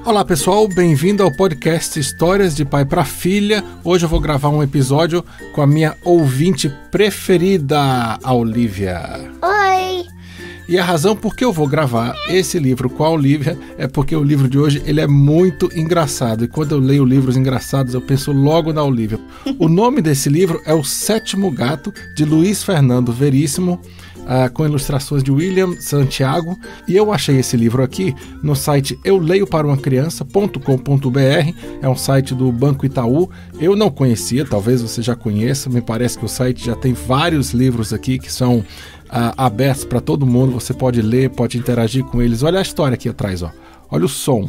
Olá pessoal, bem-vindo ao podcast Histórias de Pai para Filha. Hoje eu vou gravar um episódio com a minha ouvinte preferida, a Olivia. Oi! E a razão por que eu vou gravar esse livro com a Olivia é porque o livro de hoje ele é muito engraçado. E quando eu leio livros engraçados, eu penso logo na Olivia. O nome desse livro é O Sétimo Gato, de Luiz Fernando Veríssimo, com ilustrações de William Santiago. E eu achei esse livro aqui no site euleioparumacriança.com.br. É um site do Banco Itaú. Eu não conhecia, talvez você já conheça. Me parece que o site já tem vários livros aqui que são abertos para todo mundo. Você pode ler, pode interagir com eles. Olha a história aqui atrás, ó. Olha o som.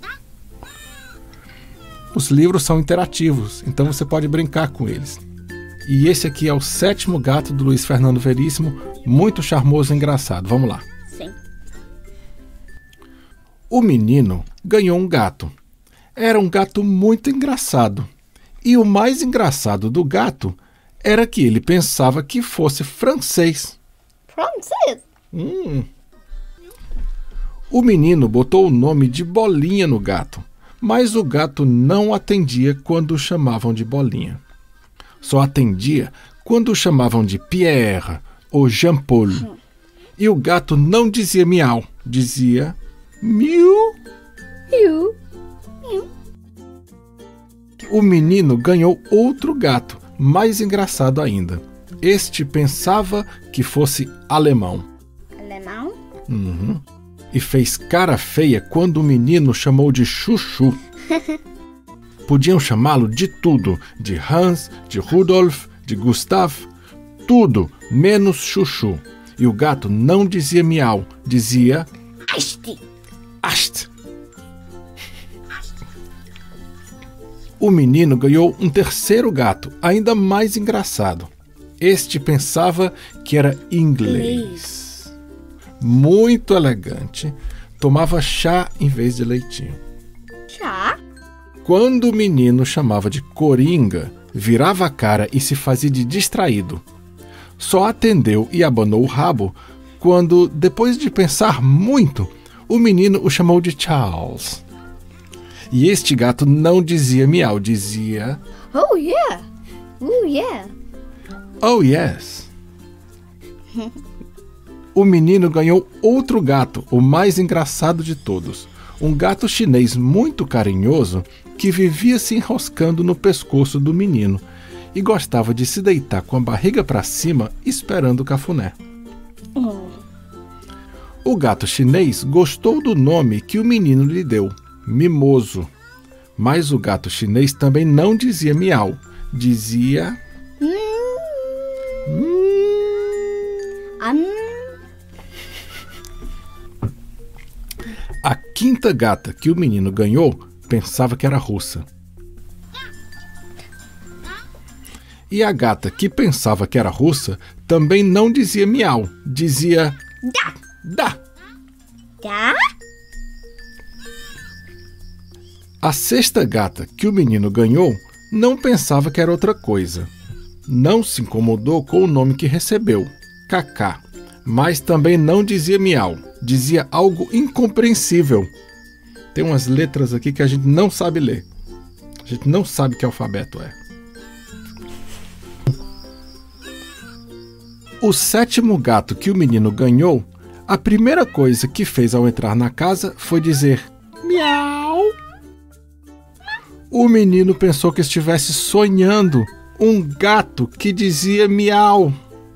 Os livros são interativos, então você pode brincar com eles. E esse aqui é O Sétimo Gato, do Luiz Fernando Veríssimo. Muito charmoso e engraçado. Vamos lá. Sim. O menino ganhou um gato. Era um gato muito engraçado. E o mais engraçado do gato era que ele pensava que fosse francês. Francês? O menino botou o nome de Bolinha no gato, mas o gato não atendia quando o chamavam de Bolinha. Só atendia quando o chamavam de Pierre ou Jean-Paul. E o gato não dizia miau, dizia miu. Miu. Miu. O menino ganhou outro gato, mais engraçado ainda. Este pensava que fosse alemão. Alemão? Uhum. E fez cara feia quando o menino chamou de Chuchu. Podiam chamá-lo de tudo, de Hans, de Rudolf, de Gustav, tudo, menos Chuchu. E o gato não dizia miau, dizia Asti. Ast. O menino ganhou um terceiro gato, ainda mais engraçado. Este pensava que era inglês. Muito elegante, tomava chá em vez de leitinho. Chá? Quando o menino chamava de coringa, virava a cara e se fazia de distraído. Só atendeu e abanou o rabo quando, depois de pensar muito, o menino o chamou de Charles. E este gato não dizia miau, dizia Oh yeah! Oh yeah! Oh yes! O menino ganhou outro gato, o mais engraçado de todos. Um gato chinês muito carinhoso que vivia se enroscando no pescoço do menino e gostava de se deitar com a barriga para cima esperando o cafuné. O gato chinês gostou do nome que o menino lhe deu, Mimoso. Mas o gato chinês também não dizia miau, dizia A quinta gata que o menino ganhou pensava que era russa. E a gata que pensava que era russa também não dizia miau, dizia Da. Da? A sexta gata que o menino ganhou não pensava que era outra coisa. Não se incomodou com o nome que recebeu, Cacá, mas também não dizia miau, dizia algo incompreensível. Tem umas letras aqui que a gente não sabe ler. A gente não sabe que alfabeto é. O sétimo gato que o menino ganhou, a primeira coisa que fez ao entrar na casa foi dizer miau. O menino pensou que estivesse sonhando um gato que dizia miau.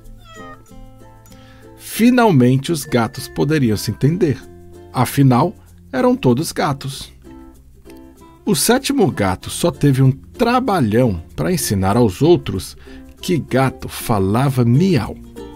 Finalmente os gatos poderiam se entender. Afinal, eram todos gatos. O sétimo gato só teve um trabalhão para ensinar aos outros que gato falava miau.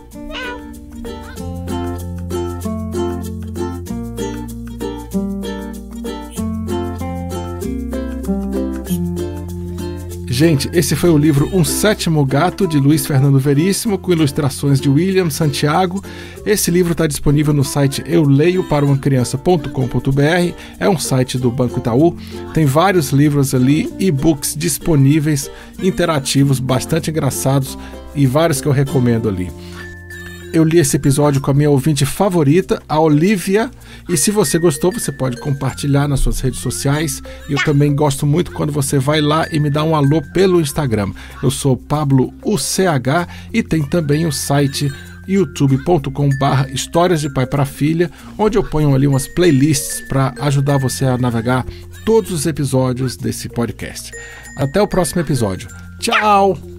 Gente, esse foi o livro Um Sétimo Gato, de Luiz Fernando Veríssimo, com ilustrações de William Santiago. Esse livro está disponível no site euleioparumacriança.com.br. É um site do Banco Itaú. Tem vários livros ali, e-books disponíveis, interativos, bastante engraçados e vários que eu recomendo ali. eu li esse episódio com a minha ouvinte favorita, a Olivia. E se você gostou, você pode compartilhar nas suas redes sociais. Eu também gosto muito quando você vai lá e me dá um alô pelo Instagram. Eu sou Pablo UCH e tem também o site youtube.com/Histórias de Pai para Filha, onde eu ponho ali umas playlists para ajudar você a navegar todos os episódios desse podcast. Até o próximo episódio. Tchau!